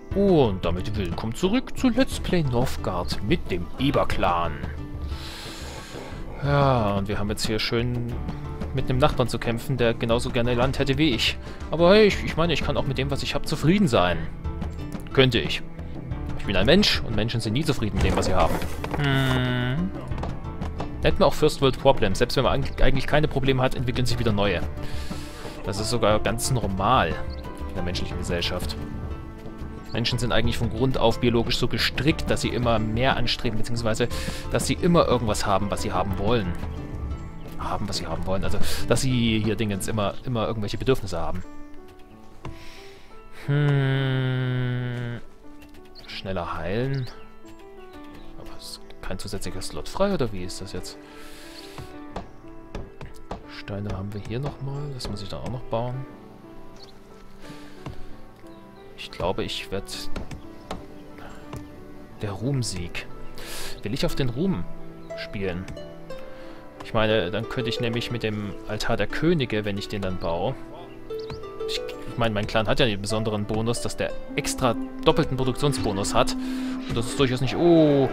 Und damit willkommen zurück zu Let's Play Northgard mit dem Eber-Clan. Ja, und wir haben jetzt hier schön mit einem Nachbarn zu kämpfen, der genauso gerne Land hätte wie ich. Aber hey, ich meine, ich kann auch mit dem, was ich habe, zufrieden sein. Könnte ich. Ich bin ein Mensch und Menschen sind nie zufrieden mit dem, was sie haben. Hätten wir auch First World Problems. Selbst wenn man eigentlich keine Probleme hat, entwickeln sich wieder neue. Das ist sogar ganz normal in der menschlichen Gesellschaft. Menschen sind eigentlich von Grund auf biologisch so gestrickt, dass sie immer mehr anstreben, beziehungsweise, dass sie immer irgendwas haben, was sie haben wollen. Was sie haben wollen. Also, dass sie hier Dingens immer irgendwelche Bedürfnisse haben. Schneller heilen. Aber ist kein zusätzlicher Slot frei, oder wie ist das jetzt? Steine haben wir hier nochmal. Das muss ich dann auch noch bauen. Ich glaube, ich werde... Der Ruhmsieg. Will ich auf den Ruhm spielen? Ich meine, dann könnte ich nämlich mit dem Altar der Könige, wenn ich den dann baue... Ich meine, mein Clan hat ja den besonderen Bonus, dass der extra doppelten Produktionsbonus hat. Und das ist durchaus nicht... ne.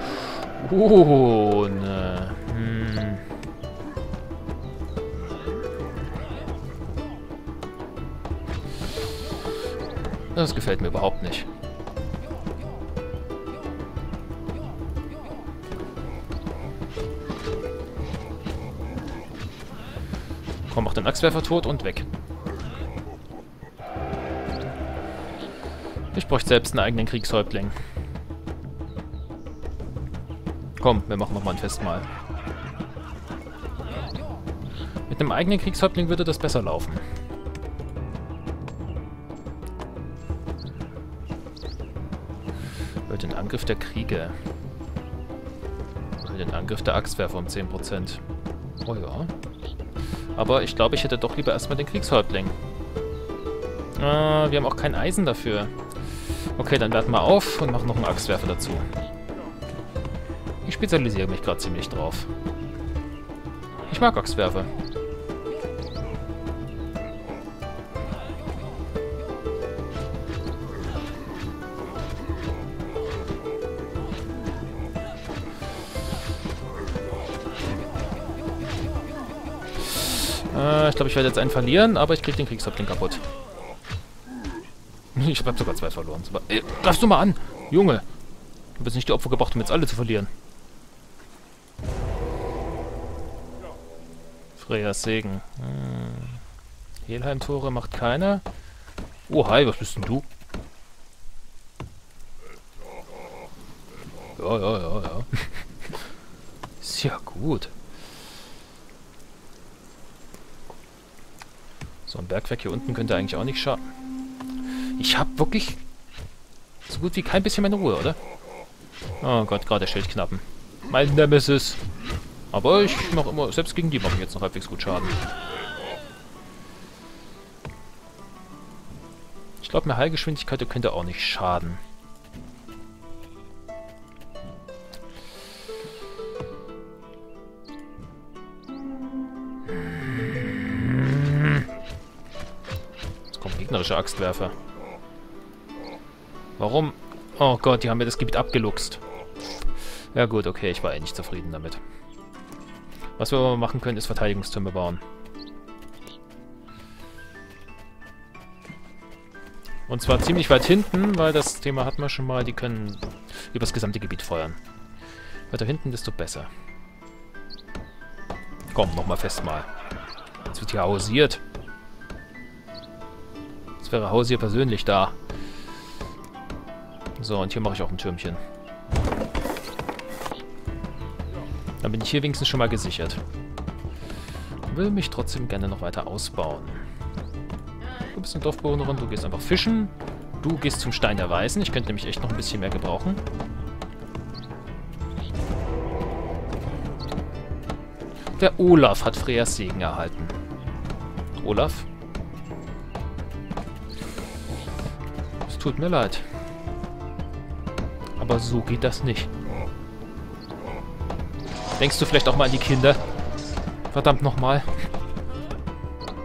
Das gefällt mir überhaupt nicht. Komm, mach den Axtwerfer tot und weg. Ich bräuchte selbst einen eigenen Kriegshäuptling. Komm, wir machen nochmal ein Festmahl. Mit einem eigenen Kriegshäuptling würde das besser laufen. Den Angriff der Kriege. Oder den Angriff der Axtwerfer um 10%. Oh ja. Aber ich glaube, ich hätte doch lieber erstmal den Kriegshäuptling. Wir haben auch kein Eisen dafür. Okay, dann werten wir auf und machen noch einen Axtwerfer dazu. Ich spezialisiere mich gerade ziemlich drauf. Ich mag Axtwerfer. Ich glaube, ich werde jetzt einen verlieren, aber ich kriege den Kriegshäuptling kaputt. Ich habe sogar 2 verloren. Greifst du mal an! Junge! Du bist nicht die Opfer gebracht, um jetzt alle zu verlieren. Freyas Segen. Helheim-Tore macht keiner. Oh, hi, was bist denn du? Ja. Ist ja gut. So, ein Bergwerk hier unten könnte eigentlich auch nicht schaden. Ich habe wirklich so gut wie kein bisschen meine Ruhe, oder? Oh Gott, gerade der Schildknappen. Mein Nemesis. Aber ich mache immer, selbst gegen die machen jetzt noch halbwegs gut Schaden. Ich glaube, mehr Heilgeschwindigkeit könnte auch nicht schaden. Gegnerische Axtwerfer. Warum? Oh Gott, die haben mir das Gebiet abgeluchst. Ja gut, okay, ich war eh nicht zufrieden damit. Was wir aber machen können, ist Verteidigungstürme bauen. Und zwar ziemlich weit hinten, weil das Thema hatten wir schon mal, die können übers gesamte Gebiet feuern. Weiter hinten, desto besser. Komm, nochmal festmal. Jetzt wird hier hausiert. Jetzt wäre Haus hier persönlich da. So, und hier mache ich auch ein Türmchen. Dann bin ich hier wenigstens schon mal gesichert. Will mich trotzdem gerne noch weiter ausbauen. Du bist eine Dorfbewohnerin, du gehst einfach fischen. Du gehst zum Stein der Weisen. Ich könnte nämlich echt noch ein bisschen mehr gebrauchen. Der Olaf hat Freyas Segen erhalten. Olaf? Tut mir leid. Aber so geht das nicht. Denkst du vielleicht auch mal an die Kinder? Verdammt nochmal.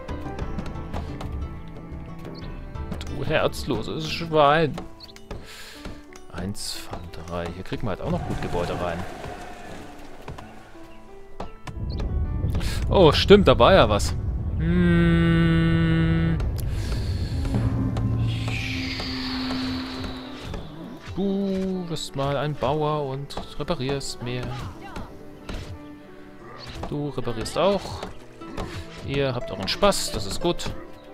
Du herzloses Schwein. 1 von 3. Hier kriegen wir halt auch noch gut Gebäude rein. Oh, stimmt, da war ja was. Du bist mal ein Bauer und reparierst mehr. Du reparierst auch. Ihr habt euren Spaß, das ist gut.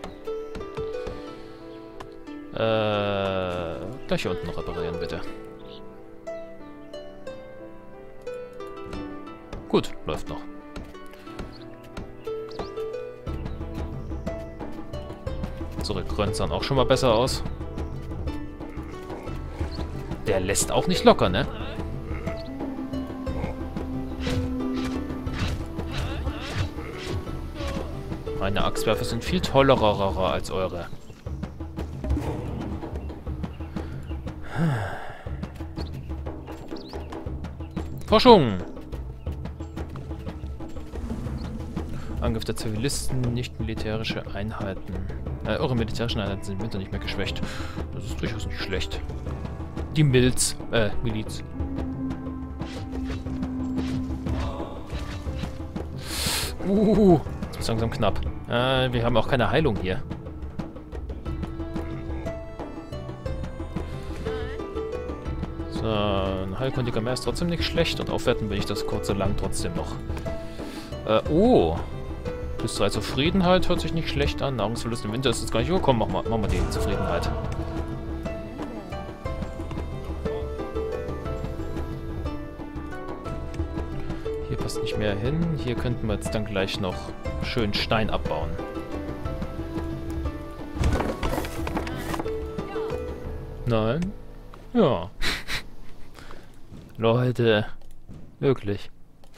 Gleich hier unten reparieren, bitte. Gut, läuft noch. Zurückrönzern auch schon mal besser aus. Der lässt auch nicht locker, ne? Meine Axtwerfer sind viel tollerer als eure. Forschung! Angriff der Zivilisten, nicht militärische Einheiten. Eure militärischen Einheiten sind im Winter nicht mehr geschwächt. Das ist durchaus nicht schlecht. Die Miliz. Jetzt ist langsam knapp. Wir haben auch keine Heilung hier. So, ein heilkundiger Meer ist trotzdem nicht schlecht und aufwerten will ich das kurz und lang trotzdem noch. Plus 3 Zufriedenheit hört sich nicht schlecht an. Nahrungsverlust im Winter ist jetzt gar nicht überkommen. Machen wir die Zufriedenheit. Hier passt nicht mehr hin. Hier könnten wir jetzt dann gleich noch schön Stein abbauen. Nein? Ja. Leute. Wirklich.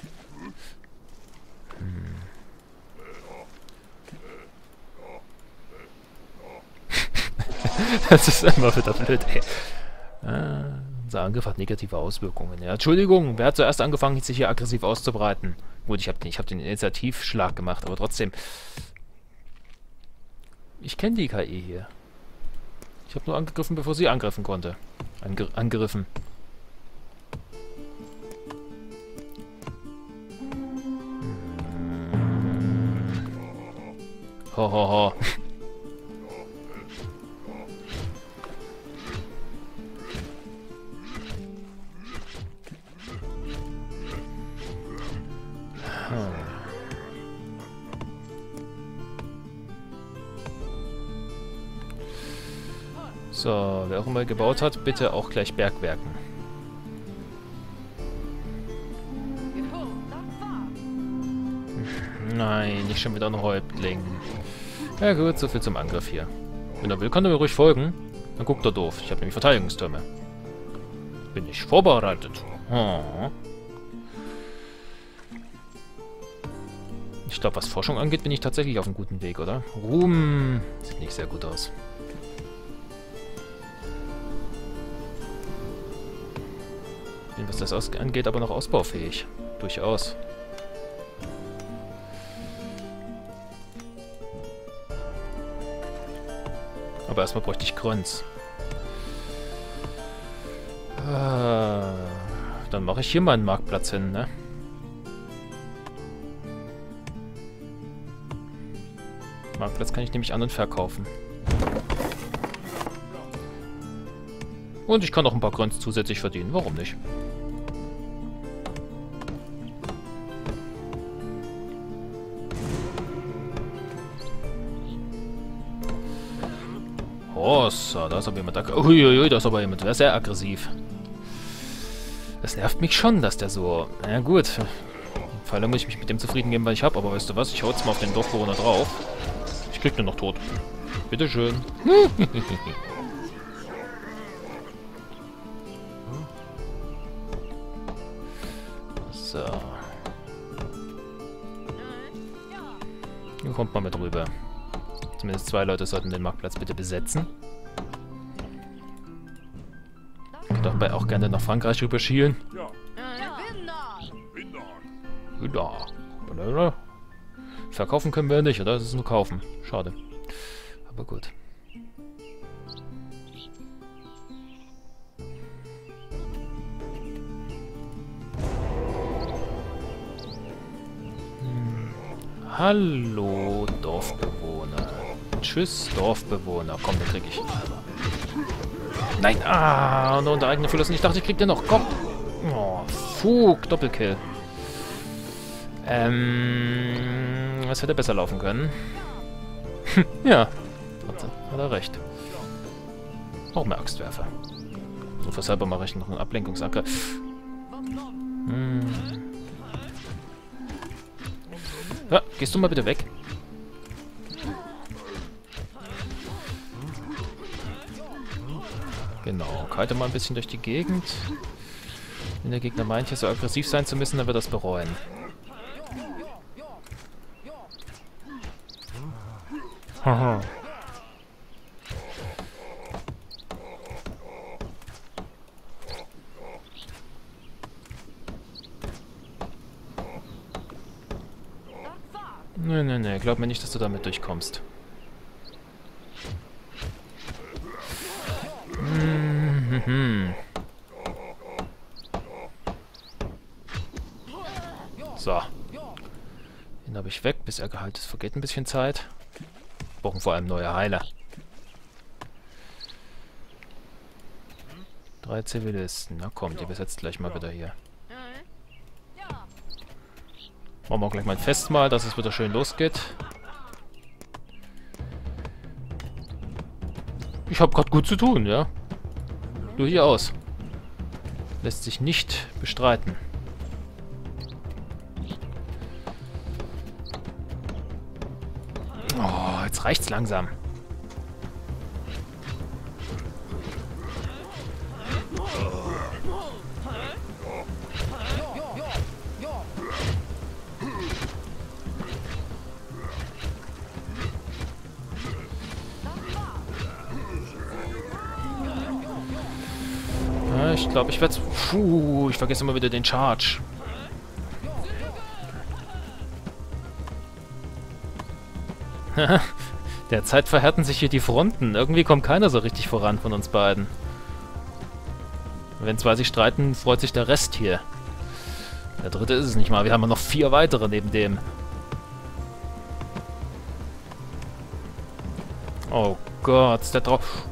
Das ist immer wieder blöd, ey. Unser Angriff hat negative Auswirkungen. Ja, Entschuldigung, wer hat zuerst angefangen, sich hier aggressiv auszubreiten? Gut, ich hab den Initiativschlag gemacht, aber trotzdem. Ich kenne die KI hier. Ich habe nur angegriffen, bevor sie angreifen konnte. Angegriffen. Ho, ho, ho. So, wer auch immer gebaut hat, bitte auch gleich Bergwerken. Nein, nicht schon wieder ein Häuptling. Ja gut, so viel zum Angriff hier. Wenn er will, kann er mir ruhig folgen. Dann guckt er doof. Ich habe nämlich Verteidigungstürme. Bin ich vorbereitet. Oh. Ich glaube, was Forschung angeht, bin ich tatsächlich auf einem guten Weg, oder? Ruhm sieht nicht sehr gut aus. Bin, was das angeht, aber noch ausbaufähig. Durchaus. Aber erstmal bräuchte ich Grönz. Dann mache ich hier mal einen Marktplatz hin, ne? Marktplatz kann ich nämlich an- und verkaufen. Und ich kann noch ein paar Grönz zusätzlich verdienen. Warum nicht? So, da ist aber jemand aggressiv. Uiuiui, da ist aber jemand sehr aggressiv. Das nervt mich schon, dass der so... Na gut. Vor allem muss ich mich mit dem zufrieden geben, was ich habe. Aber weißt du was? Ich hau jetzt mal auf den Dorfbewohner drauf. Ich krieg den noch tot. Bitteschön. So. Hier kommt mal mit rüber. Zumindest 2 Leute sollten den Marktplatz bitte besetzen. Ich könnte dabei auch gerne nach Frankreich rüber schielen. Ja. Verkaufen können wir nicht, oder? Das ist nur kaufen. Schade. Aber gut. Hallo, Dorfbewohner. Tschüss, Dorfbewohner. Komm, den krieg ich. Nein, nur unter eigener Verlust. Ich dachte, ich krieg den noch. Komm. Oh, Fug, Doppelkill. Was hätte besser laufen können? Ja, hat er recht. Auch mehr Axtwerfer. So, weshalb mache ich noch einen Ablenkungsangriff? Ja, gehst du mal bitte weg? Genau, kite mal ein bisschen durch die Gegend. Wenn der Gegner meint, hier so aggressiv sein zu müssen, dann wird er das bereuen. Haha. Nee, glaub mir nicht, dass du damit durchkommst. So. Den habe ich weg, bis er geheilt ist. Vergeht ein bisschen Zeit. Wir brauchen vor allem neue Heiler. 3 Zivilisten. Na komm, die besetzt gleich mal wieder hier. Machen wir auch gleich mal ein Festmahl, dass es wieder schön losgeht. Ich habe gerade gut zu tun, ja. Durchaus. Lässt sich nicht bestreiten. Oh, jetzt reicht's langsam. Ja, ich glaube, ich werde... ich vergesse immer wieder den Charge. Derzeit verhärten sich hier die Fronten. Irgendwie kommt keiner so richtig voran von uns beiden. Wenn zwei sich streiten, freut sich der Rest hier. Der dritte ist es nicht mal. Wir haben ja noch 4 weitere neben dem. Oh Gott, der drauf.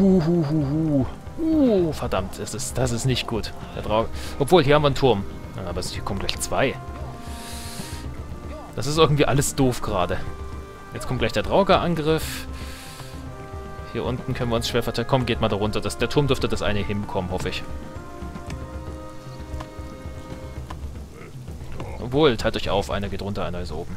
Verdammt, das ist nicht gut. Der Drauf. Obwohl, hier haben wir einen Turm. Ja, aber hier kommen gleich 2. Das ist irgendwie alles doof gerade. Jetzt kommt gleich der Drauger-Angriff. Hier unten können wir uns schwer verteidigen. Komm, geht mal da runter. Der Turm dürfte das eine hinkommen, hoffe ich. Obwohl, teilt euch auf. Einer geht runter, einer ist oben.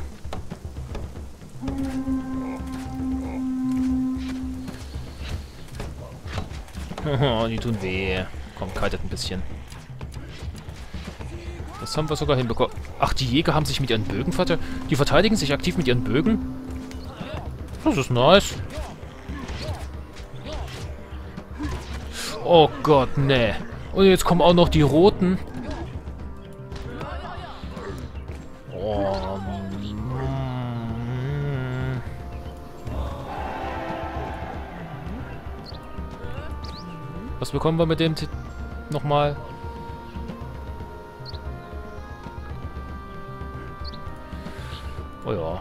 Oh, die tun weh. Komm, kitet ein bisschen. Das haben wir sogar hinbekommen. Ach, die Jäger haben sich mit ihren Bögen verteidigt. Die verteidigen sich aktiv mit ihren Bögen? Das ist nice. Oh Gott, ne. Und jetzt kommen auch noch die Roten. Oh. Was bekommen wir mit dem nochmal? Oh ja.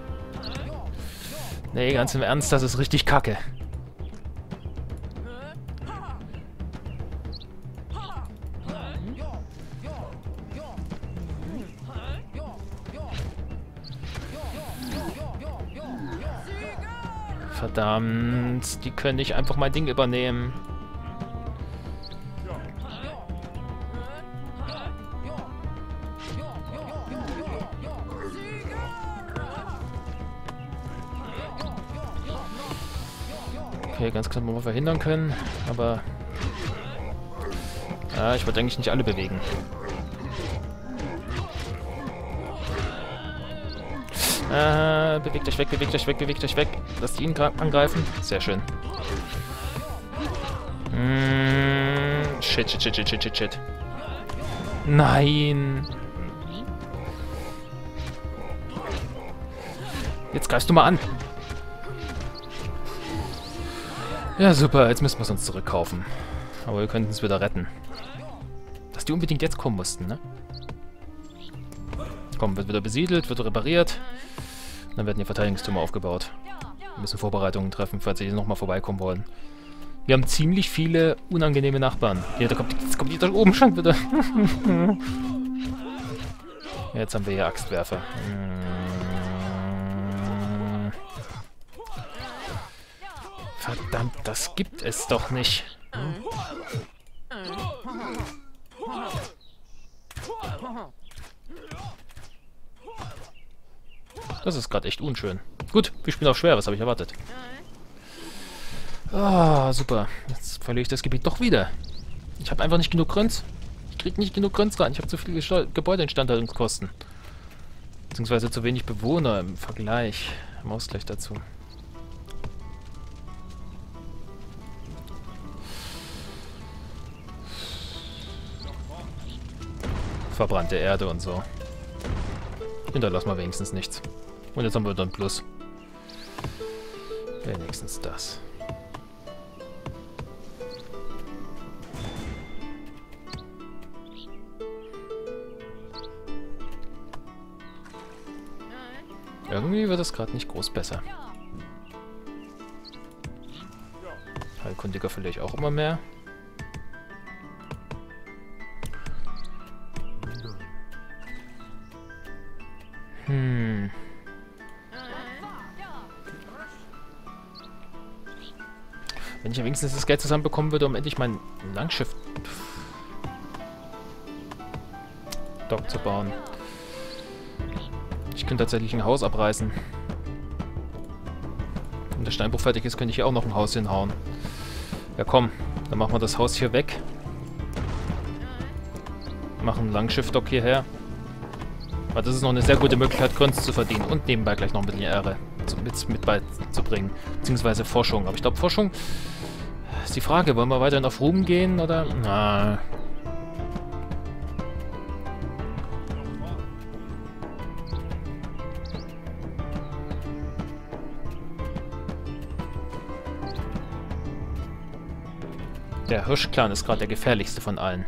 Nee, ganz im Ernst, das ist richtig kacke. Verdammt, die können nicht einfach mein Ding übernehmen. Okay, ganz knapp mal verhindern können, aber... Ja, ich wollte eigentlich nicht alle bewegen. Bewegt euch weg, bewegt euch weg, bewegt euch weg. Lasst ihn angreifen. Sehr schön. Shit, shit, shit, shit, shit, shit, shit. Nein. Jetzt greifst du mal an. Ja, super. Jetzt müssen wir es uns zurückkaufen. Aber wir könnten es wieder retten. Dass die unbedingt jetzt kommen mussten, ne? Komm, wird wieder besiedelt, wird repariert. Dann werden die Verteidigungstürme aufgebaut. Wir müssen Vorbereitungen treffen, falls sie nochmal vorbeikommen wollen. Wir haben ziemlich viele unangenehme Nachbarn. Hier, jetzt kommt die da oben schon wieder. Jetzt haben wir hier Axtwerfer. Verdammt, das gibt es doch nicht. Das ist gerade echt unschön. Gut, wir spielen auch schwer, was habe ich erwartet? Ah, super. Jetzt verliere ich das Gebiet doch wieder. Ich habe einfach nicht genug Grunts. Ich kriege nicht genug Grunts rein. Ich habe zu viele Gebäudeinstandhaltungskosten. Beziehungsweise zu wenig Bewohner im Vergleich. Im Ausgleich dazu. Verbrannte Erde und so. Hinterlassen wir wenigstens nichts. Und jetzt haben wir dann Plus. Wenigstens das. Irgendwie wird es gerade nicht groß besser. Heilkundiger verliere ich auch immer mehr. Wenn ich ja wenigstens das Geld zusammenbekommen würde, um endlich mein Langschiff-Dock zu bauen. Ich könnte tatsächlich ein Haus abreißen. Wenn der Steinbruch fertig ist, könnte ich hier auch noch ein Haus hinhauen. Ja komm, dann machen wir das Haus hier weg. Machen ein Langschiff-Dock hierher. Weil das ist noch eine sehr gute Möglichkeit, Kunst zu verdienen. Und nebenbei gleich noch ein bisschen Ehre mit beizubringen. Beziehungsweise Forschung. Aber ich glaube, Forschung ist die Frage. Wollen wir weiterhin auf Ruhm gehen, oder? Na. Der Hirschclan ist gerade der gefährlichste von allen.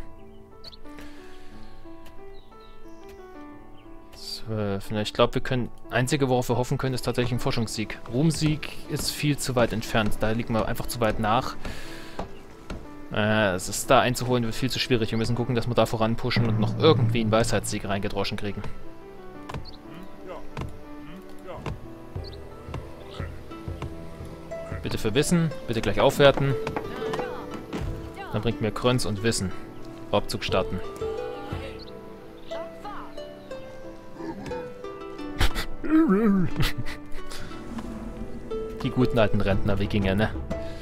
12. Ich glaube, wir können... Einzige, worauf wir hoffen können, ist tatsächlich ein Forschungssieg. Ruhmsieg ist viel zu weit entfernt. Da liegen wir einfach zu weit nach. Es ist da einzuholen, wird viel zu schwierig. Wir müssen gucken, dass wir da voranpushen und noch irgendwie einen Weisheitssieg reingedroschen kriegen. Bitte für Wissen. Bitte gleich aufwerten. Dann bringt mir Krönz und Wissen. Raubzug starten. Die guten alten Rentner-Wikinger, ne?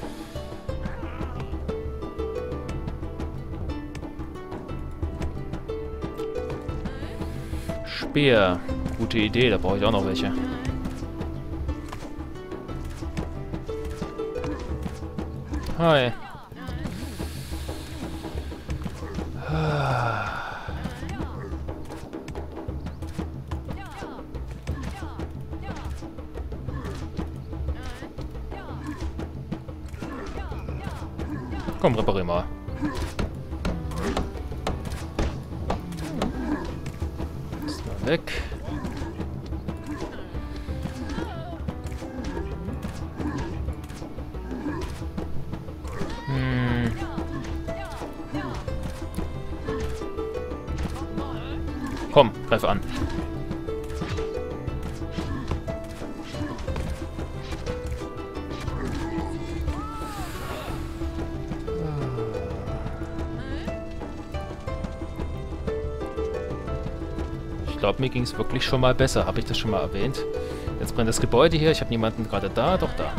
Speer. Gute Idee, da brauche ich auch noch welche. Hi. Komm, reparier mal. Ist mal weg. Komm, greif an. Ich glaube, mir ging es wirklich schon mal besser. Habe ich das schon mal erwähnt? Jetzt brennt das Gebäude hier. Ich habe niemanden gerade da. Doch, da.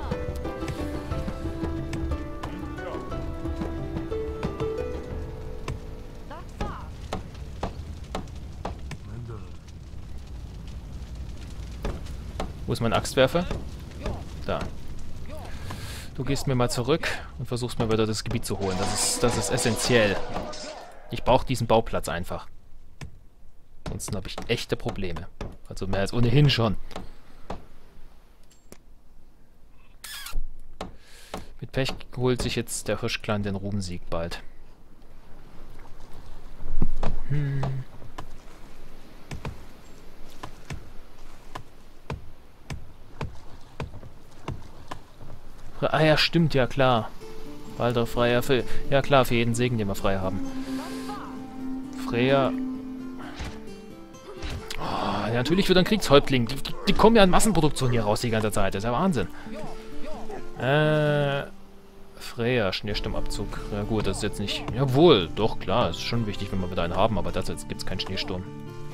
Wo ist mein Axtwerfer? Da. Du gehst mir mal zurück und versuchst mir wieder das Gebiet zu holen. Das ist essentiell. Ich brauche diesen Bauplatz einfach. Ansonsten habe ich echte Probleme. Also mehr als ohnehin schon. Mit Pech holt sich jetzt der Hirschclan den Ruhmsieg bald. Ah ja, stimmt, ja klar. Walder Freier für... Ja klar, für jeden Segen, den wir frei haben. Freya... Oh, ja, natürlich wird ein Kriegshäuptling. Die kommen ja in Massenproduktion hier raus die ganze Zeit. Das ist ja Wahnsinn. Freya, Schneesturmabzug. Ja gut, das ist jetzt nicht... Jawohl, doch, klar. Ist schon wichtig, wenn wir wieder einen haben, aber dazu gibt es keinen Schneesturm.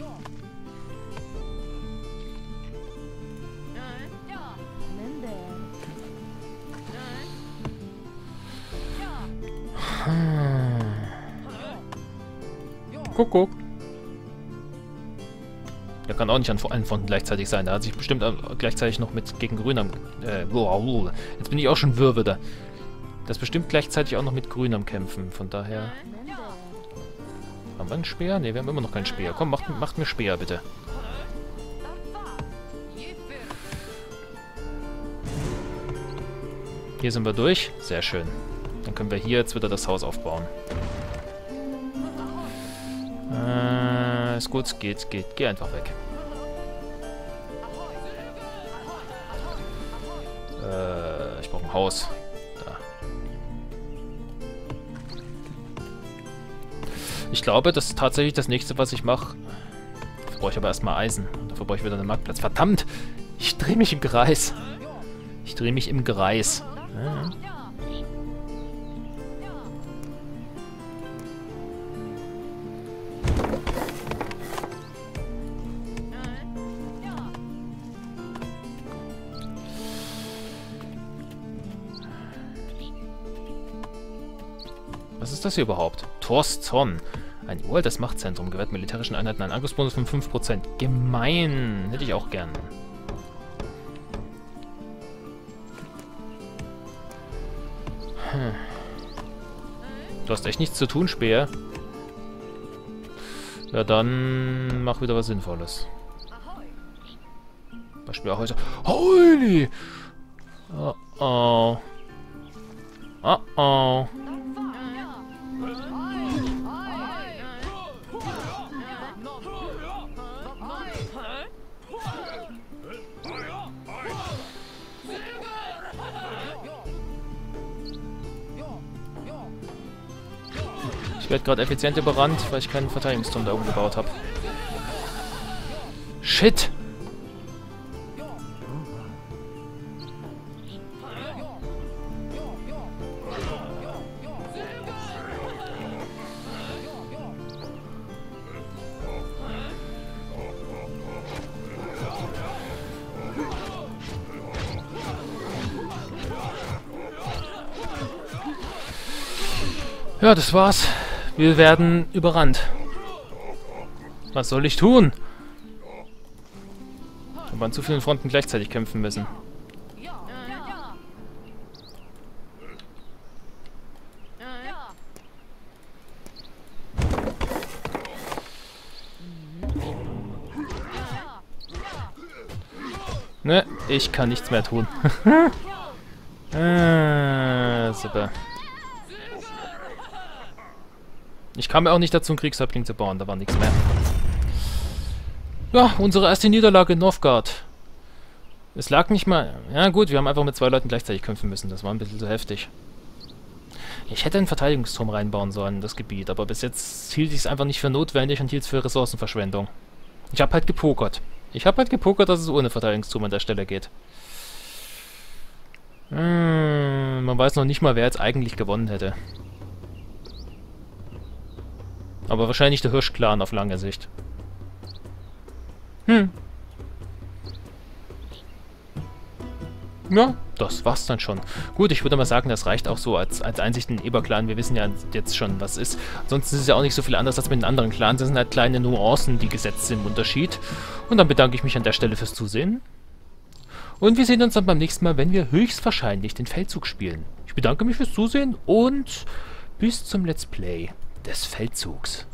Kuckuck. Der kann auch nicht an allen Fronten gleichzeitig sein. Da hat sich bestimmt gleichzeitig noch mit gegen Grün am... Jetzt bin ich auch schon wirr wieder. Das ist bestimmt gleichzeitig auch noch mit Grün am Kämpfen. Von daher... Haben wir einen Speer? Ne, wir haben immer noch keinen Speer. Komm, macht mir Speer, bitte. Hier sind wir durch. Sehr schön. Dann können wir hier jetzt wieder das Haus aufbauen. Ist gut, geht. Geh einfach weg. Ich brauche ein Haus. Da. Ich glaube, das ist tatsächlich das nächste, was ich mache. Dafür brauche ich aber erstmal Eisen. Dafür brauche ich wieder einen Marktplatz. Verdammt! Ich drehe mich im Kreis. Ja. Was ist das hier überhaupt? Torston. Ein uraltes Machtzentrum gewährt militärischen Einheiten einen Angriffsbonus von 5%. Gemein. Hätte ich auch gern. Du hast echt nichts zu tun, Speer. Ja, dann mach wieder was Sinnvolles. Beispielhäuser. Holy! Oh oh. Oh oh. Ich werde gerade effizient überrannt, weil ich keinen Verteidigungsturm da oben gebaut habe. Shit! Ja, das war's. Wir werden überrannt. Was soll ich tun? Wir an zu vielen Fronten gleichzeitig kämpfen müssen. Ne, ich kann nichts mehr tun. Super. Ich kam mir auch nicht dazu, einen Kriegshäuptling zu bauen. Da war nichts mehr. Ja, unsere erste Niederlage in Novgorod. Es lag nicht mal... Ja gut, wir haben einfach mit 2 Leuten gleichzeitig kämpfen müssen. Das war ein bisschen zu heftig. Ich hätte einen Verteidigungsturm reinbauen sollen in das Gebiet, aber bis jetzt hielt ich es einfach nicht für notwendig und hielt es für Ressourcenverschwendung. Ich habe halt gepokert. Dass es ohne Verteidigungsturm an der Stelle geht. Man weiß noch nicht mal, wer jetzt eigentlich gewonnen hätte. Aber wahrscheinlich der Hirsch-Clan auf lange Sicht. Ja, das war's dann schon. Gut, ich würde mal sagen, das reicht auch so als Einsicht in den Eber-Clan. Wir wissen ja jetzt schon, was ist. Ansonsten ist es ja auch nicht so viel anders als mit den anderen Clans. Das sind halt kleine Nuancen, die gesetzt sind im Unterschied. Und dann bedanke ich mich an der Stelle fürs Zusehen. Und wir sehen uns dann beim nächsten Mal, wenn wir höchstwahrscheinlich den Feldzug spielen. Ich bedanke mich fürs Zusehen und bis zum Let's Play des Feldzugs.